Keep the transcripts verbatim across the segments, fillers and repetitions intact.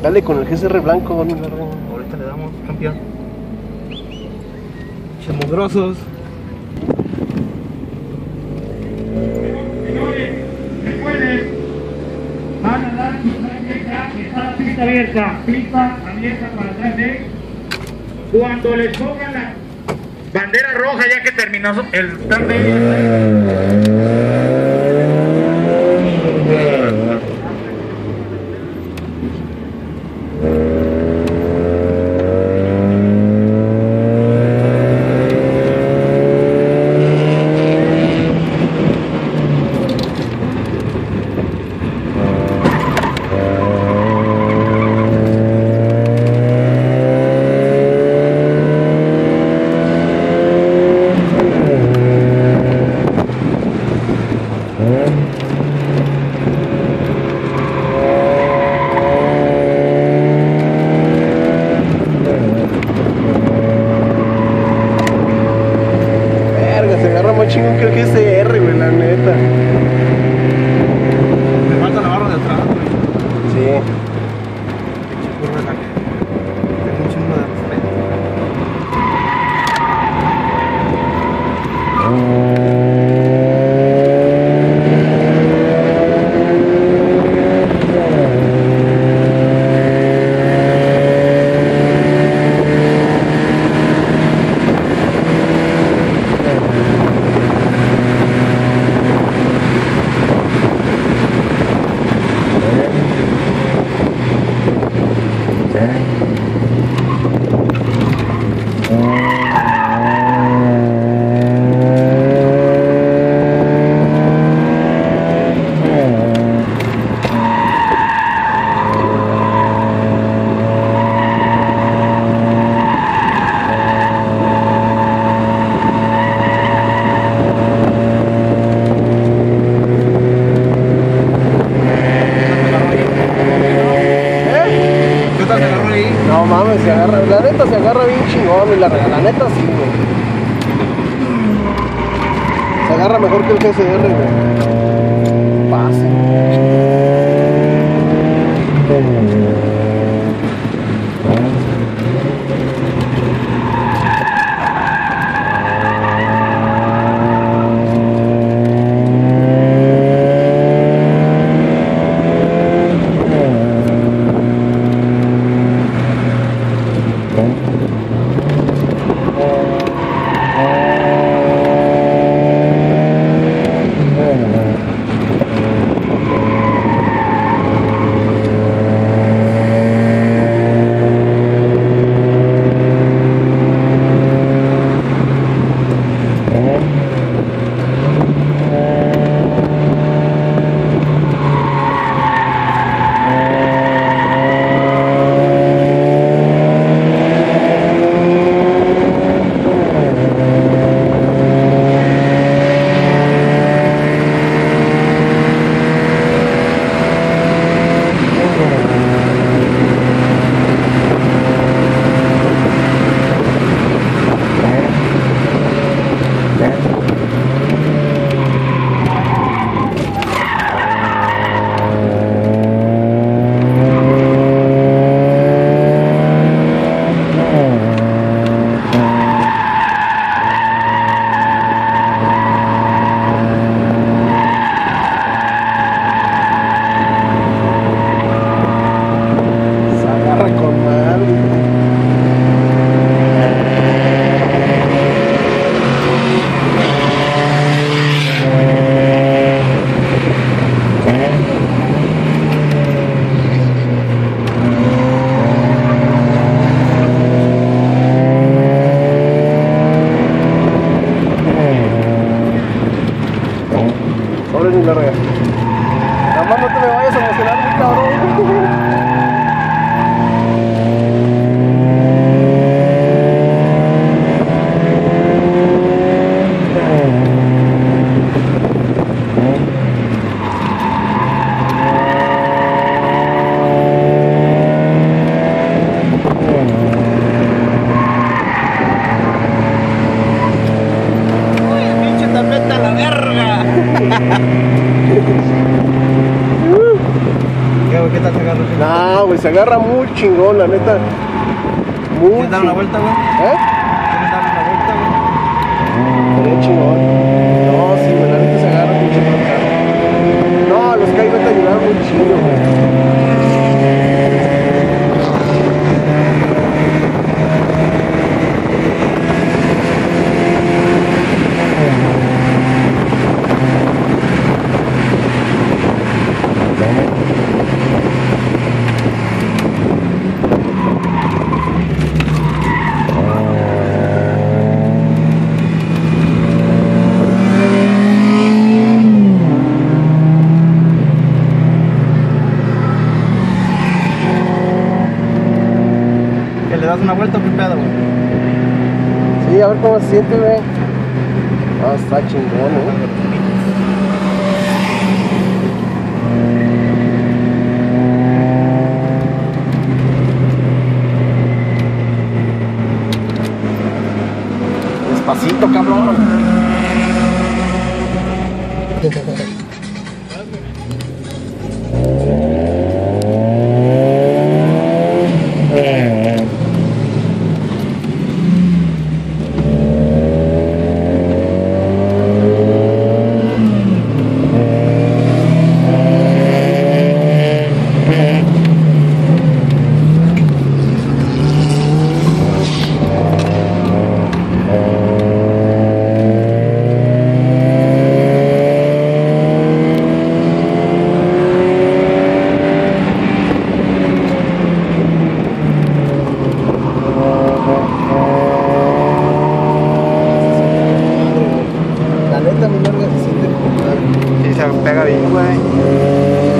Dale con el G C R blanco. ¿No? Ahorita le damos, campeón. Chemugrosos. Señores, recuerden, van a dar su tarjeta, está la pista abierta, pista abierta para atrás de. Cuando les pongan la bandera roja, ya que terminó el plan de. Chingón que el G C R, güey, la neta. Me falta la barra de atrás, güey. Sí. Pinche curva la que tengo un chingo de respeto. No mames, se agarra, la neta se agarra bien chingón, y la, la neta sí, güey. Se agarra mejor que el G C R, güey. Pase. Yeah. ¿qué tal se agarra? No, güey, se agarra muy chingón, la neta. Muy ¿Quieres dar una chingón. vuelta, güey? ¿Eh? ¿Quieres dar una vuelta, güey? Sería chingón. No, sí, güey, la neta se agarra muy chingón. No, los Kai te ayudaron muy chido, güey. ¿Que le das una vuelta o qué pedo, güey? Sí, a ver cómo se siente, güey. Ah, está chingón, ¿eh? Despacito, cabrón. La neta, mi larga se siente como madre. Sí, se pega bien, güey.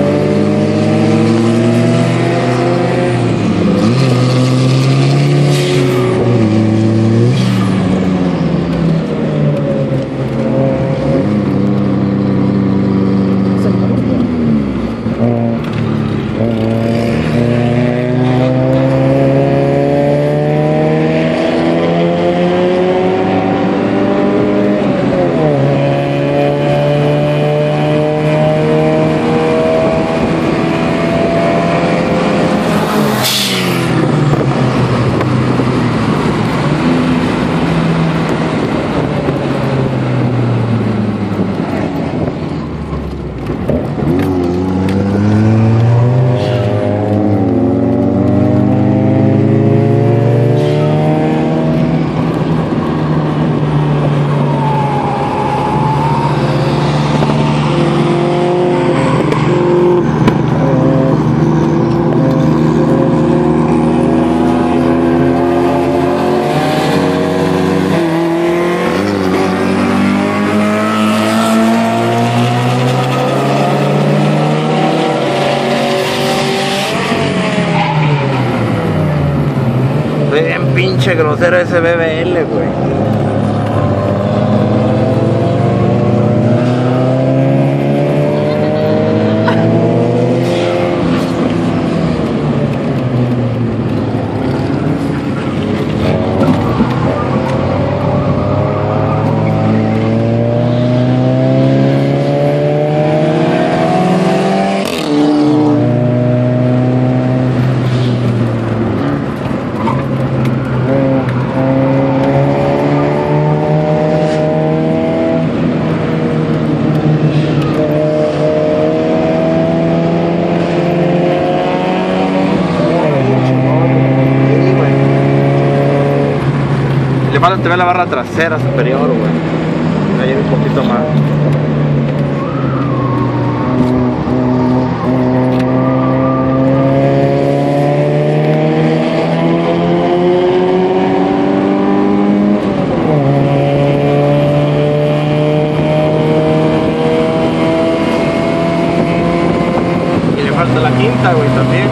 Bien pinche grosero ese B B L, güey. Le falta te ve la barra trasera superior, güey. Ahí un poquito más. Y le falta la quinta, güey, también.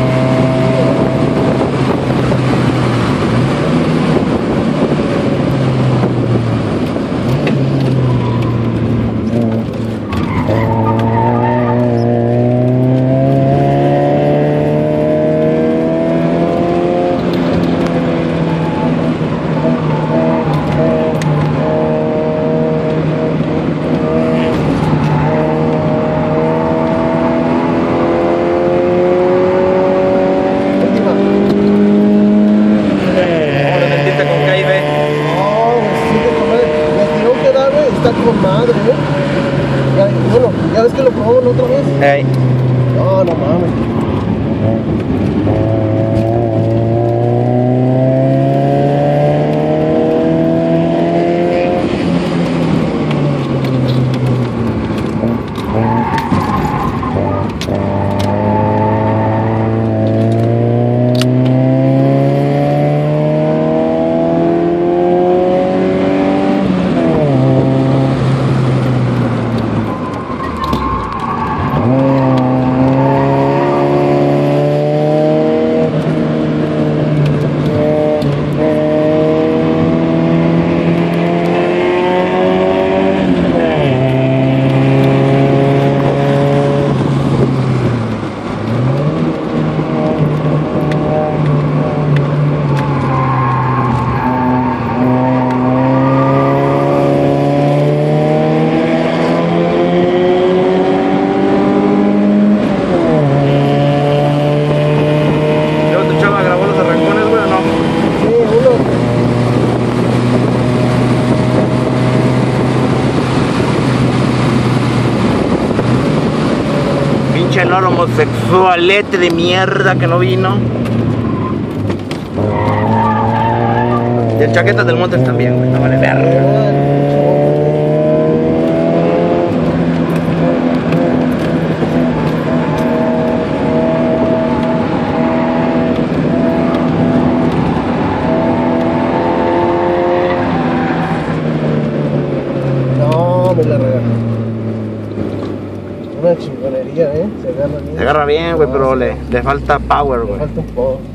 No, no mames. El homosexualete de mierda que no vino. Y el chaqueta del Montes también, güey, no vale verga. No, me la regaló. Una chingonería, ¿eh? Se agarra bien. Se agarra bien, güey, pero le, le falta power, Le güey. falta un poco.